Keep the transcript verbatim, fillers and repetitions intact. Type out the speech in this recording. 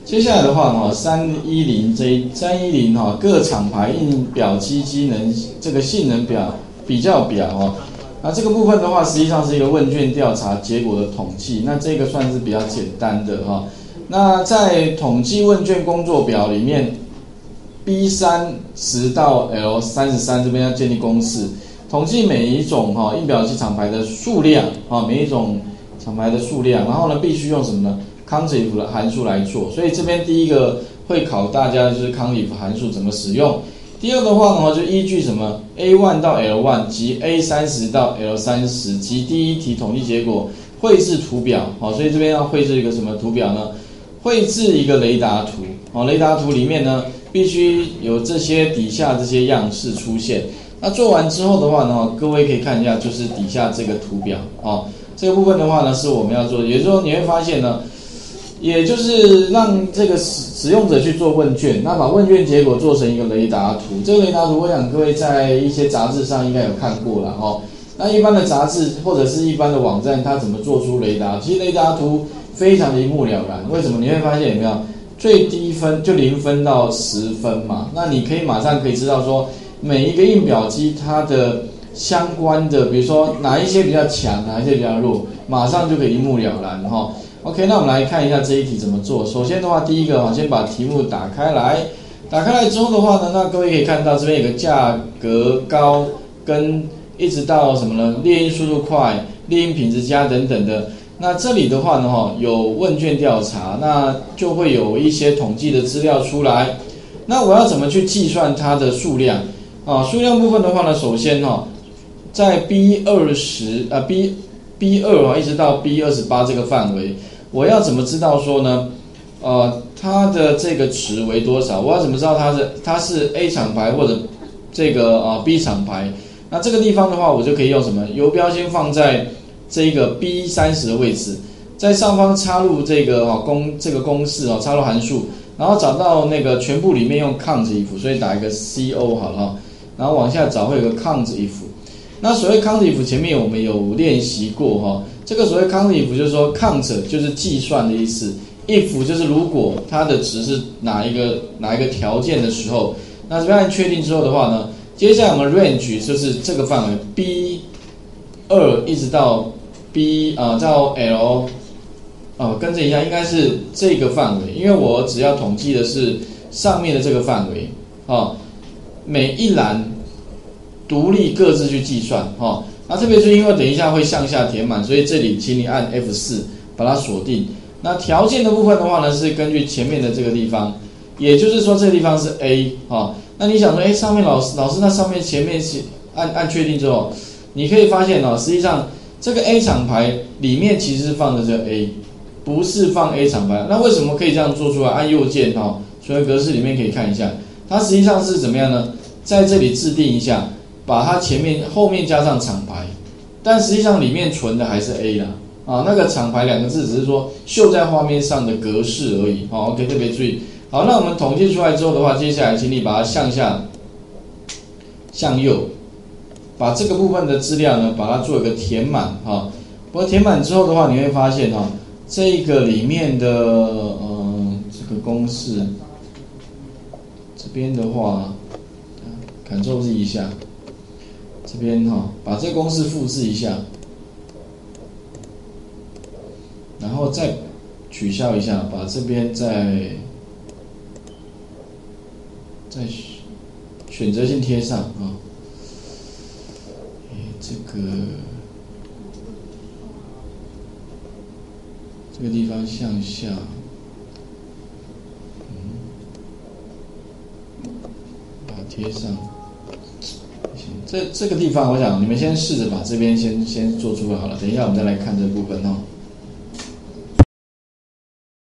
接下来的话哈，三一零这三一零哈各厂牌印表机机能这个性能表比较表哈，那这个部分的话，实际上是一个问卷调查结果的统计，那这个算是比较简单的哈。那在统计问卷工作表里面 ，B 三十到 L 三十三这边要建立公式，统计每一种哈印表机厂牌的数量啊，每一种厂牌的数量，然后呢必须用什么呢 ？contif 的函数来做，所以这边第一个会考大家就是 contif 函数怎么使用。第二个话呢，就依据什么 A 一 到 L 一 及 A 三十 到 L 三十 及第一题统计结果绘制图表，好，所以这边要绘制一个什么图表呢？绘制一个雷达图，好，雷达图里面呢必须有这些底下这些样式出现。那做完之后的话呢，各位可以看一下，就是底下这个图表，哦，这个部分的话呢是我们要做的，也就是说你会发现呢。也就是让这个使使用者去做问卷，那把问卷结果做成一个雷达图。这个雷达图，我想各位在一些杂志上应该有看过了哦。那一般的杂志或者是一般的网站，它怎么做出雷达？其实雷达图非常的一目了然。为什么？你会发现有没有最低分就零分到十分嘛？那你可以马上可以知道说每一个印表机它的相关的，比如说哪一些比较强，哪一些比较弱，马上就可以一目了然哈。哦OK， 那我们来看一下这一题怎么做。首先的话，第一个哈，先把题目打开来，打开来之后的话呢，那各位可以看到这边有个价格高跟一直到什么呢？列印速度快、列印品质佳等等的。那这里的话呢，哈，有问卷调查，那就会有一些统计的资料出来。那我要怎么去计算它的数量啊？数量部分的话呢，首先哈，在 B 二十 啊 B B 二 啊一直到 B 二十八这个范围。我要怎么知道说呢？呃，它的这个值为多少？我要怎么知道它是它是 A 厂牌或者这个啊、呃、B 厂牌？那这个地方的话，我就可以用什么？游标先放在这个 B 三十的位置，在上方插入这个啊、哦、公这个公式啊、哦，插入函数，然后找到那个全部里面用 contif， 所以打一个 co 好了，然后往下找会有个 contif。那所谓 contif 前面我们有练习过哈、哦。这个所谓 contif 就是说 count 就是计算的意思 ，if 就是如果它的值是哪一个哪一个条件的时候，那这边按确定之后的话呢，接下来我们 range 就是这个范围 B 二一直到 B 啊、呃、到 L 啊、呃、跟着一下，应该是这个范围，因为我只要统计的是上面的这个范围啊、哦，每一栏独立各自去计算哈。哦那特别是因为等一下会向下填满，所以这里请你按 F 四 把它锁定。那条件的部分的话呢，是根据前面的这个地方，也就是说这个地方是 A 哈。那你想说，哎，上面老师老师那上面前面是按按确定之后，你可以发现哦，实际上这个 A 厂牌里面其实是放的这个 A， 不是放 A 厂牌。那为什么可以这样做出来？按右键哈，所有格式里面可以看一下，它实际上是怎么样呢？在这里制定一下。把它前面后面加上厂牌，但实际上里面存的还是 A 啦，啊，那个厂牌两个字只是说秀在画面上的格式而已，好 ，OK， 特别注意。好，那我们统计出来之后的话，接下来请你把它向下、向右，把这个部分的资料呢，把它做一个填满，哈。不过填满之后的话，你会发现哈，这个里面的呃这个公式，这边的话 ，Ctrl Z 一下。这边哈、哦，把这个公式复制一下，然后再取消一下，把这边再再选择性贴上啊。这个这个地方向下，嗯，把它贴上。这这个地方，我想你们先试着把这边先先做出来好了，等一下我们再来看这部分哦。